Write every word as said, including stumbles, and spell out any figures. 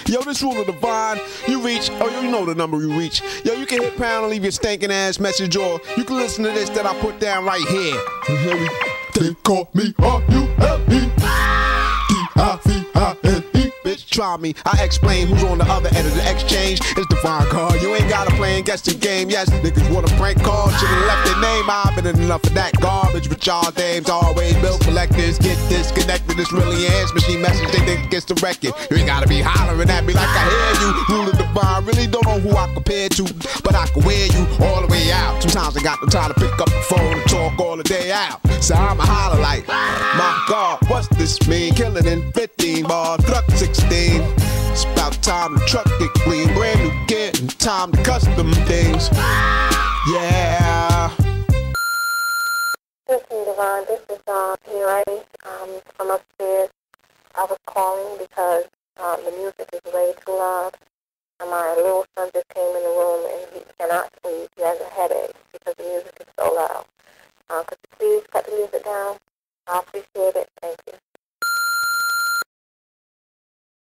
Yo, this Ruler Divine, you reach, oh, you know the number you reach. Yo, you can hit pound and leave your stinking ass message, or you can listen to this that I put down right here. They call me R U L E D I V I N E. Bitch, try me. I explain who's on the other end of the exchange. It's Divine Card. You ain't gotta play and guess the game. Yes, niggas want a prank call. Should've left their name. I've been in enough of that garbage with y'all dames. Always built collectors. Get disconnected. It's really an answer machine message. They think it's the record. You ain't gotta be hollering at me like I hear you. Ruler Divine. Really don't know who I compare to, but I can wear you all the way out. Sometimes I got no time to pick up the phone and talk all the day out. So I'ma holler like, my God, what's this mean? Killing in fifteen bars, truck sixteen. It's about time the truck get clean. Brand new kit and time to custom things. Yeah. Listen, Devon, this is uh, P. Rice um, from upstairs. I was calling because um, the music is way too loud. And my little son just came in the room and he cannot sleep. He has a headache because the music is so loud. Uh, could you please cut the music down? I appreciate it. Thank you.